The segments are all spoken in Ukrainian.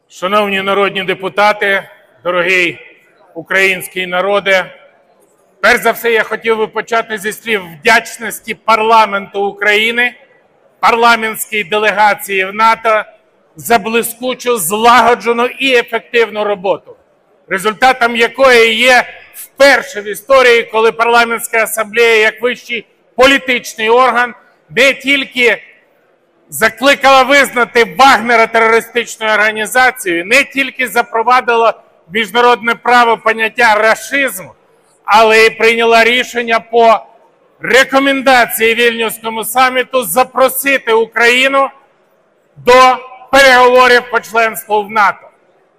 Шановні народні депутати, дорогий український народе, перш за все я хотів би почати зі слів вдячності парламенту України, парламентській делегації в НАТО за блискучу, злагоджену і ефективну роботу, результатом якої є вперше в історії, коли парламентська асамблея як вищий політичний орган не тільки закликала визнати Вагнера терористичною організацією, не тільки запровадила в міжнародне право поняття рашизму, але й прийняла рішення по рекомендації Вільнюському саміту запросити Україну до переговорів по членству в НАТО.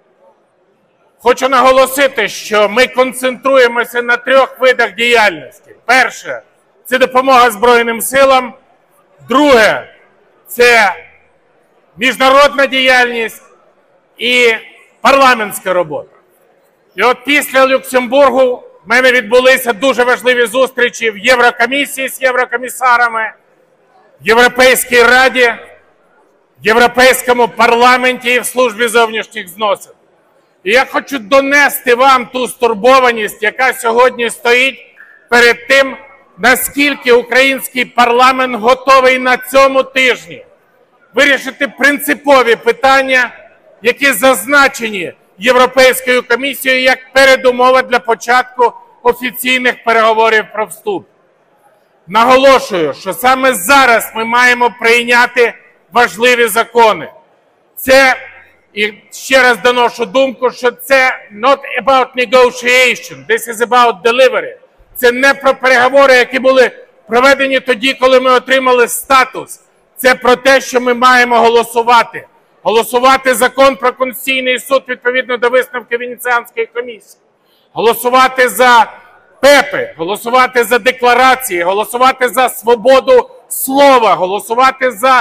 Хочу наголосити, що ми концентруємося на 3 видах діяльності. Перше – це допомога Збройним силам. Друге – це міжнародна діяльність і парламентська робота. І от після Люксембургу в мене відбулися дуже важливі зустрічі в Єврокомісії з єврокомісарами, в Європейській Раді, в Європейському парламенті і в Службі зовнішніх зносин. І я хочу донести вам ту стурбованість, яка сьогодні стоїть перед тим, наскільки український парламент готовий на цьому тижні вирішити принципові питання, які зазначені Європейською комісією як передумова для початку офіційних переговорів про вступ. Наголошую, що саме зараз ми маємо прийняти важливі закони. Це, і ще раз доношу думку, що це not about negotiation, this is about delivery. Це не про переговори, які були проведені тоді, коли ми отримали статус. Це про те, що ми маємо голосувати. Голосувати закон про Конституційний суд відповідно до висновків Венеціанської комісії. Голосувати за ПЕПи, голосувати за декларації, голосувати за свободу слова, голосувати за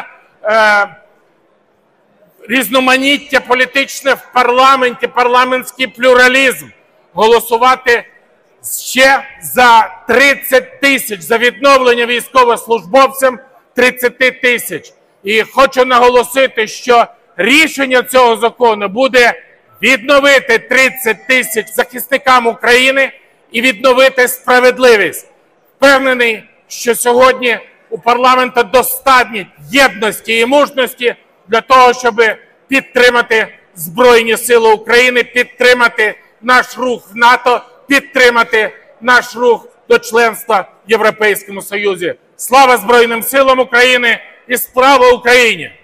різноманіття політичне в парламенті, парламентський плюралізм, голосувати ще за 30 тисяч, за відновлення військовослужбовцям 30 тисяч. І хочу наголосити, що рішення цього закону буде відновити 30 тисяч захисникам України і відновити справедливість. Впевнений, що сьогодні у парламенту достатньо єдності і мужності для того, щоб підтримати Збройні Сили України, підтримати наш рух в НАТО, підтримати наш рух до членства в Європейському Союзі. Слава Збройним Силам України і слава Україні!